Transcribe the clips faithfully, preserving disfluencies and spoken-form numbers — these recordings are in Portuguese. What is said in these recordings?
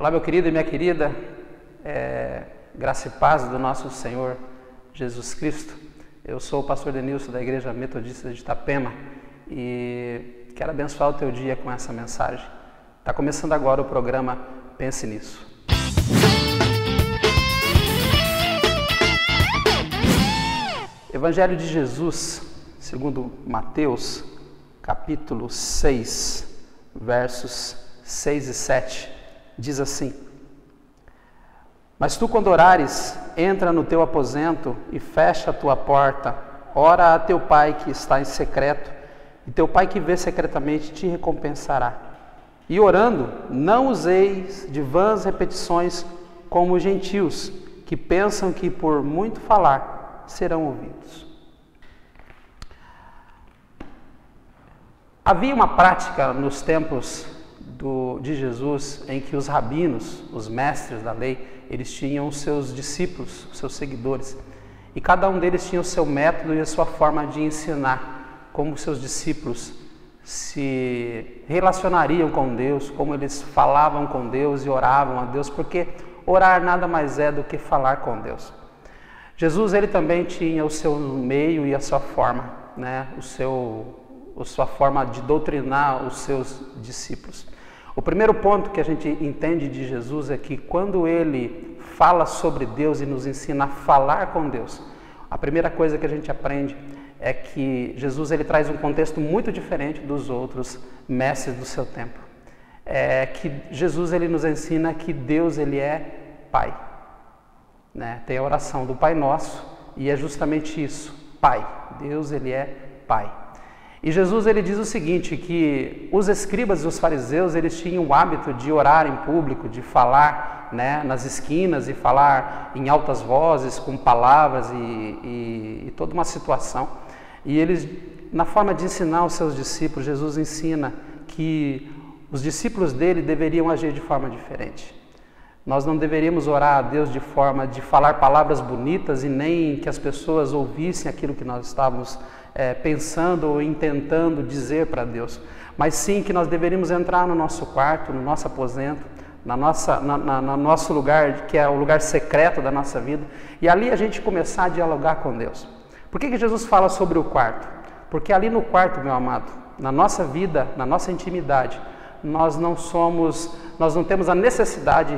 Olá, meu querido e minha querida, é, graça e paz do nosso Senhor Jesus Cristo. Eu sou o pastor Denilson da Igreja Metodista de Itapema e quero abençoar o teu dia com essa mensagem. Está começando agora o programa Pense Nisso. Evangelho de Jesus, segundo Mateus, capítulo seis, versos seis e sete. Diz assim: Mas tu, quando orares, entra no teu aposento e fecha a tua porta, ora a teu pai que está em secreto, e teu pai que vê secretamente te recompensará. E orando, não useis de vãs repetições como os gentios, que pensam que por muito falar serão ouvidos. Havia uma prática nos tempos do, de Jesus em que os rabinos, os mestres da lei, eles tinham os seus discípulos, os seus seguidores. E cada um deles tinha o seu método e a sua forma de ensinar como os seus discípulos se relacionariam com Deus, como eles falavam com Deus e oravam a Deus, porque orar nada mais é do que falar com Deus. Jesus, ele também tinha o seu meio e a sua forma, né? o seu, a sua forma de doutrinar os seus discípulos. O primeiro ponto que a gente entende de Jesus é que quando ele fala sobre Deus e nos ensina a falar com Deus, a primeira coisa que a gente aprende é que Jesus ele traz um contexto muito diferente dos outros mestres do seu tempo. É que Jesus ele nos ensina que Deus ele é Pai. Né? Tem a oração do Pai Nosso e é justamente isso, Pai. Deus ele é Pai. E Jesus ele diz o seguinte, que os escribas e os fariseus eles tinham o hábito de orar em público, de falar, né, nas esquinas e falar em altas vozes, com palavras e, e, e toda uma situação. E eles, na forma de ensinar os seus discípulos, Jesus ensina que os discípulos dele deveriam agir de forma diferente. Nós não deveríamos orar a Deus de forma de falar palavras bonitas e nem que as pessoas ouvissem aquilo que nós estávamos é, pensando ou intentando dizer para Deus. Mas sim que nós deveríamos entrar no nosso quarto, no nosso aposento, na nossa, na, na, no nosso lugar, que é o lugar secreto da nossa vida, e ali a gente começar a dialogar com Deus. Por que que Jesus fala sobre o quarto? Porque ali no quarto, meu amado, na nossa vida, na nossa intimidade, nós não somos, nós não temos a necessidade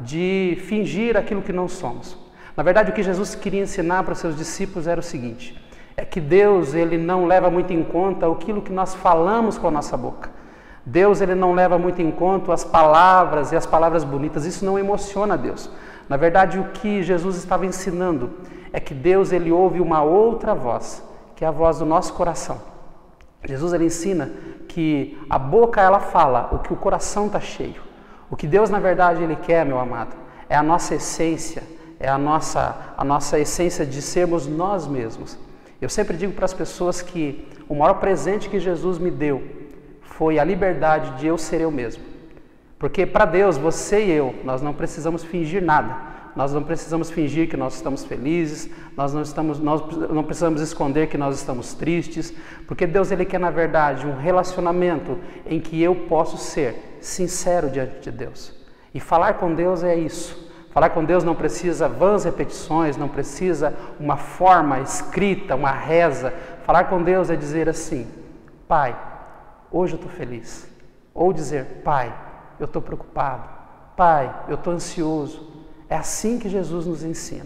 de fingir aquilo que não somos. Na verdade, o que Jesus queria ensinar para os seus discípulos era o seguinte, é que Deus ele não leva muito em conta aquilo que nós falamos com a nossa boca. Deus ele não leva muito em conta as palavras e as palavras bonitas, isso não emociona Deus. Na verdade, o que Jesus estava ensinando é que Deus ele ouve uma outra voz, que é a voz do nosso coração. Jesus ele ensina que a boca ela fala o que o coração está cheio. O que Deus na verdade ele quer, meu amado, é a nossa essência, é a nossa, a nossa essência de sermos nós mesmos. Eu sempre digo para as pessoas que o maior presente que Jesus me deu foi a liberdade de eu ser eu mesmo. Porque para Deus, você e eu, nós não precisamos fingir nada. Nós não precisamos fingir que nós estamos felizes, nós não, estamos, nós não precisamos esconder que nós estamos tristes, porque Deus ele quer na verdade um relacionamento em que eu posso ser sincero diante de Deus. E falar com Deus é isso. Falar com Deus não precisa vãs repetições, não precisa uma forma escrita, uma reza. Falar com Deus é dizer assim, Pai, hoje eu estou feliz. Ou dizer, Pai, eu estou preocupado. Pai, eu estou ansioso. É assim que Jesus nos ensina.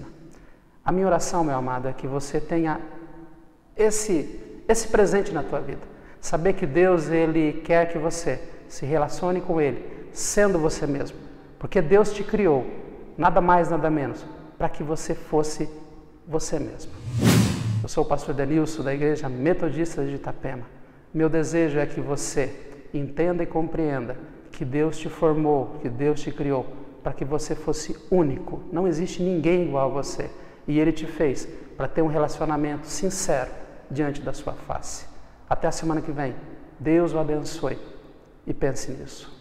A minha oração, meu amado, é que você tenha esse, esse presente na tua vida. Saber que Deus ele quer que você se relacione com Ele, sendo você mesmo. Porque Deus te criou, nada mais, nada menos, para que você fosse você mesmo. Eu sou o pastor Denilson da Igreja Metodista de Itapema. Meu desejo é que você entenda e compreenda que Deus te formou, que Deus te criou, para que você fosse único. Não existe ninguém igual a você. E Ele te fez para ter um relacionamento sincero diante da sua face. Até a semana que vem. Deus o abençoe e pense nisso.